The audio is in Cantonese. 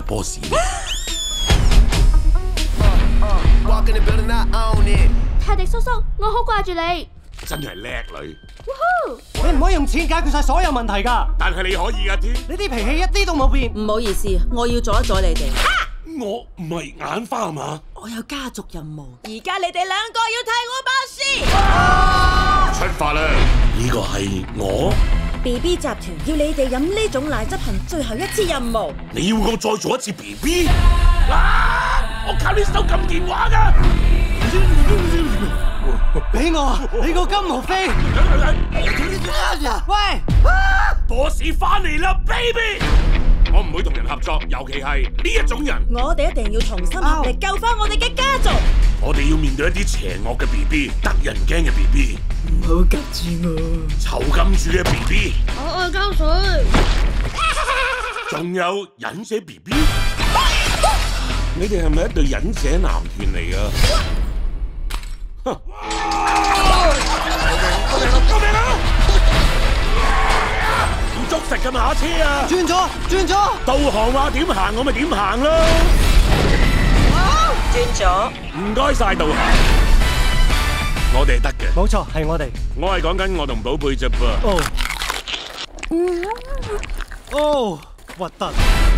boss。 泰迪叔叔，我好掛住你。 真係叻女。 你唔可以用錢解決晒所有問題㗎。 但係你可以㗎，天。 你啲脾氣一啲都冇變。 唔好意思，我要阻一阻你哋。 我唔係眼花係嘛？ 我有家族任務，而家你哋兩個要替我辦事。 出發啦！呢個係我。 BB 集團要你哋飲呢種奶執行最後一次任務。 你要我再做一次 BB？ 我靠你手撳電話㗎！ 俾我啊！你個金毛飛！喂 ，boss 翻嚟啦 ，baby！ 我唔會同人合作，尤其係呢一種人。 我哋一定要重新合力救翻我哋嘅家族。 我哋要面對一啲邪惡嘅 BB， 得人驚嘅 BB。 唔好夾住我！ 囚禁住嘅 BB。 我愛交水。 仲有忍者 BB。你哋係咪一隊忍者男團嚟㗎？救命啊！要捉實㗎馬車啊！ 轉咗！ 導航話點行，我咪點行咯。 轉咗。 唔該晒導航，我哋係得嘅。 冇錯，係我哋。 我係講緊我同寶貝啫噃。 哦，核突。